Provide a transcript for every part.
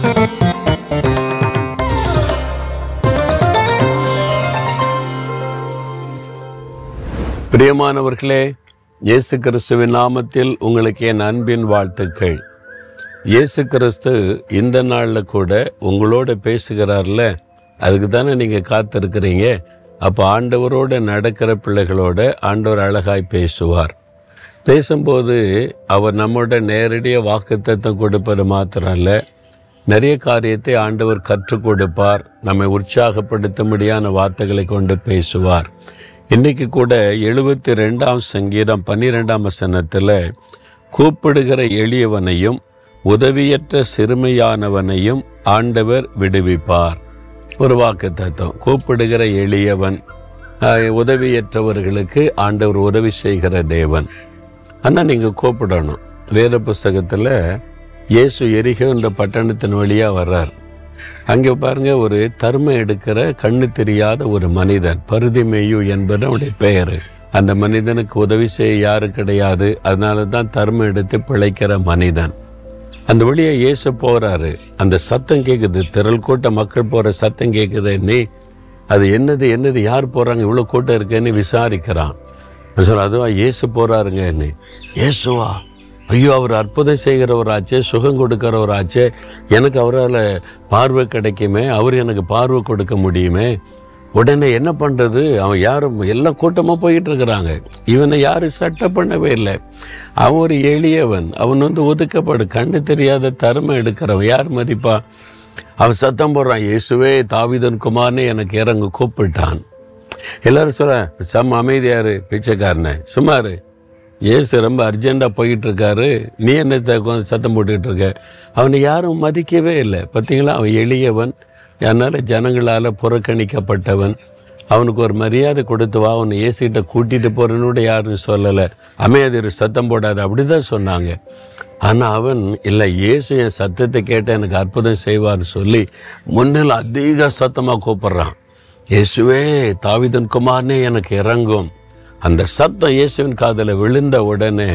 பிரியமானவர்களே, இயேசு கிறிஸ்துவின் நாமத்தில் உங்களுக்கு என் அன்பின் வாழ்த்துக்கள். இயேசு கிறிஸ்து இந்த நாளில் கூட உங்களோட பேசுகிறார்ல, அதுக்கு தானே நீங்கள் காத்திருக்கிறீங்க. அப்போ ஆண்டவரோட நடக்கிற பிள்ளைகளோட ஆண்டவர் அழகாய் பேசுவார். பேசும்போது அவர் நம்மோட நேரடியாக வாக்குத்தத்தம் கொடுப்பது மாத்திரம் இல்லை, நிறைய காரியத்தை ஆண்டவர் கற்றுக் கொடுப்பார். நம்மை உற்சாகப்படுத்தும்படியான வார்த்தைகளை கொண்டு பேசுவார். இன்னைக்கு கூட 72ஆம் சங்கீதம் 12ஆம் வசனத்தில் கூப்பிடுகிற எளியவனையும் உதவியற்ற சிறுமையானவனையும் ஆண்டவர் விடுவிப்பார். ஒரு வாக்குத்தத்தம். கூப்பிடுகிற எளியவன், உதவியற்றவர்களுக்கு ஆண்டவர் உதவி செய்கிற தேவன். ஆனால் நீங்கள் கூப்பிடணும். வேத புஸ்தகத்தில் இயேசு எரிகோ என்ற பட்டணத்தின் வழியாக வர்றார். அங்கே பாருங்க, ஒரு தர்ம எடுக்கிற கண்ணு தெரியாத ஒரு மனிதன், பருதிமேயு என்பது அவனுடைய பெயர். அந்த மனிதனுக்கு உதவி செய்ய யாரு கிடையாது. அதனால தான் தர்மம் எடுத்து பிழைக்கிற மனிதன். அந்த வழியா இயேசு போறாரு. அந்த சத்தம் கேட்குது, திரள் கூட்ட மக்கள் போற சத்தம் கேட்குது. நீ அது என்னது யார் போறாங்க, இவ்வளவு கூட்டம் இருக்குன்னு விசாரிக்கிறான். அதுவா இயேசு போறாருங்க. என்ன இயேசுவா? ஐயோ, அவர் அற்புதம் செய்கிறவராச்சே, சுகம் கொடுக்கிறவராச்சே, எனக்கு அவரால் பார்வை கிடைக்குமே, அவர் எனக்கு பார்வை கொடுக்க முடியுமே. உடனே என்ன பண்ணுறது? அவன் யாரும் எல்லா கூட்டமாக போயிட்டு இருக்கிறாங்க. இவனை யாரும் சட்டம் பண்ணவே இல்லை. அவன் ஒரு எளியவன். அவன் ஒதுக்கப்படு, கண்ணு தெரியாத தர்மம் எடுக்கிறவன். யார் மதிப்பா? அவன் சத்தம் போடுறான், இயேசுவே தாவீதின் குமாரனே எனக்கு இறங்க கூப்பிட்டான். எல்லாரும் சொல்ல அமைதியாரு, பிச்சைக்காரனை சும்மாரு, இயேசு ரொம்ப அர்ஜென்ட்டாக போயிட்டு இருக்காரு, நீ என்னத்தை சத்தம் போட்டுக்கிட்டு இருக்க? அவனை யாரும் மதிக்கவே இல்லை. பார்த்தீங்களா, அவன் எளியவன், அதனால் ஜனங்களால் புறக்கணிக்கப்பட்டவன். அவனுக்கு ஒரு மரியாதை கொடுத்து வா, அவனை இயேசுகிட்ட கூட்டிகிட்டு போகிறன்னு கூட யாருன்னு சொல்லலை. அமைதியாரு, சத்தம் போடாது, அப்படி தான் சொன்னாங்க. ஆனால் அவன் இல்லை, இயேசு என் சத்தத்தை கேட்ட எனக்கு அற்புதம் செய்வார்னு சொல்லி முன்னில் அதிக சத்தமாக கூப்பிட்றான், இயேசுவே தாவீதின் குமாரனே எனக்கு இறங்கும். அந்த சத்தம் இயேசுவின் காதில் விழுந்த உடனே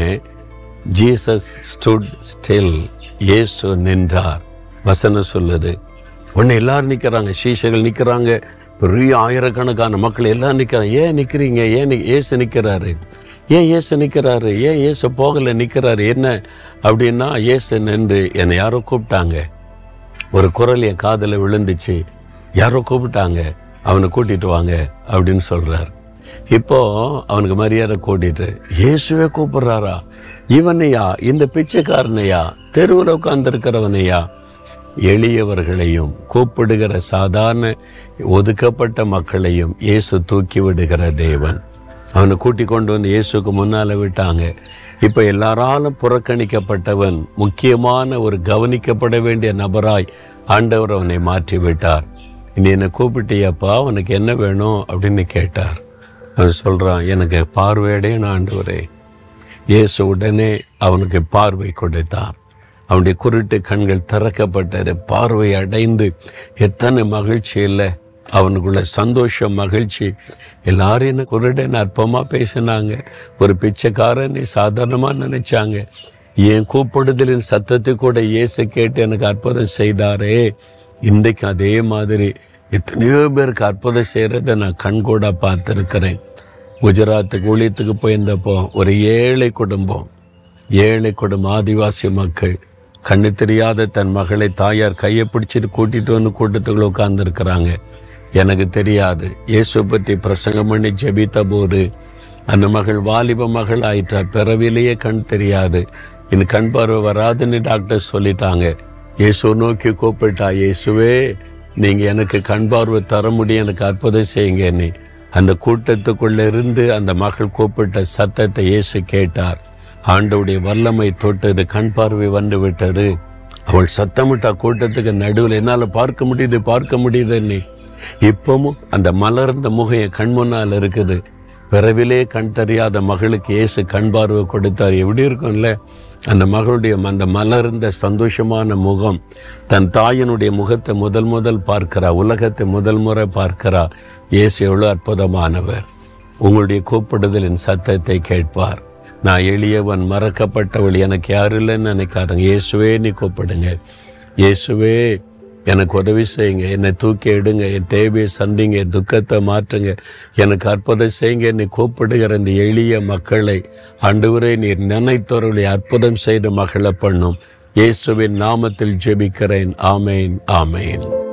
ஜீசஸ் ஸ்டுட் ஸ்டில், இயேசு நின்றார். வசனம் சொல்லுது. உடனே எல்லாரும் நிற்கிறாங்க, சீஷர்கள் நிற்கிறாங்க, பெரிய ஆயிரக்கணக்கான மக்கள் எல்லாம் நிற்கிறாங்க. ஏன் நிற்கிறீங்க? ஏன் இயேசு நிற்கிறாரு? ஏன் இயேசு நிற்கிறாரு? ஏன் இயேசு போகலை நிற்கிறாரு? என்ன அப்படின்னா, இயேசு நின்று என்னை யாரோ கூப்பிட்டாங்க. ஒரு குரல் என் காதில் விழுந்துச்சு, யாரோ கூப்பிட்டாங்க, அவனை கூட்டிட்டு வாங்க அப்படின்னு சொல்றார். இப்போ அவனுக்கு மரியாதை கூட்டிட்டு, இயேசுவே கூப்பிடுறாரா? இவனையா? இந்த பிச்சைக்காரனையா? தெருவில் உட்கார்ந்திருக்கிறவனையா? எளியவர்களையும் கூப்பிடுகிற சாதாரண ஒதுக்கப்பட்ட மக்களையும் இயேசு தூக்கி விடுகிற தேவன். அவனை கூட்டி கொண்டு வந்து இயேசுக்கு முன்னால விட்டாங்க. இப்போ எல்லாராலும் புறக்கணிக்கப்பட்டவன், முக்கியமான ஒரு கவனிக்கப்பட வேண்டிய நபராய் ஆண்டவர் அவனை மாற்றி விட்டார். நீ என்னை கூப்பிட்டியப்பா, உனக்கு என்ன வேணும் அப்படின்னு கேட்டார். அவன் சொல்கிறான், எனக்கு பார்வையடையணும் ஆண்டவரே. இயேசு உடனே அவனுக்கு பார்வை கொடுத்தார். அவனுடைய குருட்டு கண்கள் திறக்கப்பட்டது. பார்வை அடைந்து எத்தனை மகிழ்ச்சி இல்லை அவனுக்குள்ள, சந்தோஷம், மகிழ்ச்சி. எல்லாரும் என்ன குருடன் அற்பமாக பேசினாங்க. ஒரு பிச்சைக்காரனை சாதாரணமாக நினைச்சாங்க. என் கூப்பிடுதலின் சத்தத்தை கூட இயேசு கேட்டு எனக்கு அற்புதம் செய்தாரே. இன்றைக்கு அதே மாதிரி எத்தனையோ பேருக்கு அற்புதம் செய்கிறத நான் கண்கூட பார்த்துருக்கிறேன். குஜராத்துக்கு ஊழியத்துக்கு போயிருந்தப்போ ஒரு ஏழை குடும்பம், ஆதிவாசி மக்கள், கண்ணு தெரியாத தன் மகளை தாயார் கையை பிடிச்சிட்டு கூட்டிகிட்டு வந்து கூட்டத்துக்குள்ள உட்கார்ந்துருக்கிறாங்க. எனக்கு தெரியாது, இயேசு பற்றி பிரசங்கம் பண்ணி ஜெபித்த போது அந்த மகள் வாலிப மகள் ஆயிட்டா. பிறவிலேயே கண் தெரியாது, இன்னும் கண் பார்வை வராதுன்னு டாக்டர் சொல்லிட்டாங்க. இயேசு நோக்கி கூப்பிட்டா, இயேசுவே நீங்கள் எனக்கு கண் பார்வை தர முடியும், எனக்கு அற்புதம் செய்யுங்க. நீ அந்த கூட்டத்துக்குள்ளே இருந்து அந்த மகள் கூப்பிட்ட சத்தத்தை இயேசு கேட்டார். ஆண்டவுடைய வல்லமை தொட்டது, கண் பார்வை வந்து விட்டது. அவள் சத்தமிட்டா கூட்டத்துக்கு நடுவில், என்னால் பார்க்க முடியுது. நீ இப்பவும் அந்த மலர்ந்த முகைய கண் முன்னால் இருக்குது. பிறவிலே கண் தெரியாத மகளுக்கு இயேசு கண் பார்வை கொடுத்தார். எப்படி இருக்கும்ல அந்த மகளுடைய அந்த மலர்ந்த சந்தோஷமான முகம். தன் தாயினுடைய முகத்தை முதல் பார்க்கிறா, உலகத்தை முதல் முறை பார்க்கிறா. இயேசு எவ்வளோ அற்புதமானவர். உங்களுடைய கூப்பிடுதலின் சத்தத்தை கேட்பார். நான் எளியவன், மறக்கப்பட்டவள், எனக்கு யாரும் இல்லைன்னு நினைக்காதங்க. இயேசுவே நீ கூப்பிடுங்க. இயேசுவே எனக்கு உதவி செய்யுங்க, என்னை தூக்கி எடுங்க, என் தேவையை சந்திங்க, என் துக்கத்தை மாற்றுங்க, எனக்கு அற்புதம் செய்யுங்க. என்னை கூப்பிடுகிற இந்த எளிய மக்களை ஆண்டவரே நீர் நினைத்தவர்களை அற்புதம் செய்து மகள பண்ணும். இயேசுவின் நாமத்தில் ஜெபிக்கிறேன். ஆமேன், ஆமேன்.